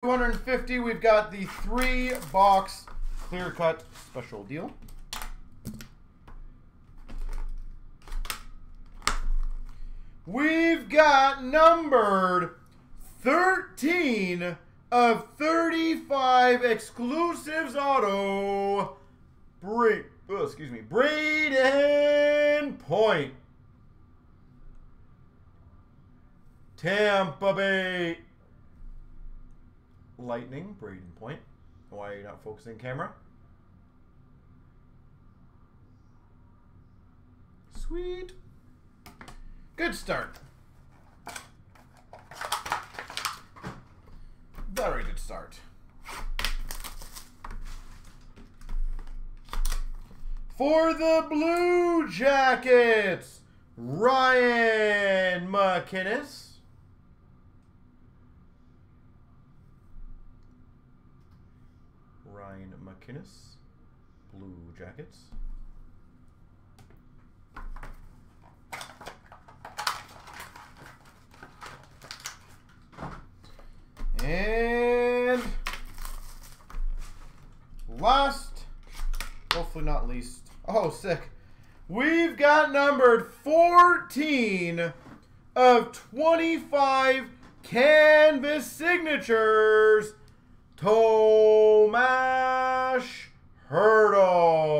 250, we've got the 3-box clear cut special deal. We've got numbered 13 of 35 exclusives auto. Braden Point. Tampa Bay Lightning, Braden Point. Why are you not focusing camera? Sweet. Good start. Very good start. For the Blue Jackets, Ryan McInnes. Ryan McInnes, Blue Jackets. And last, hopefully not least, oh, sick. We've got numbered 14 of 25 canvas signatures, Tomas Hertl.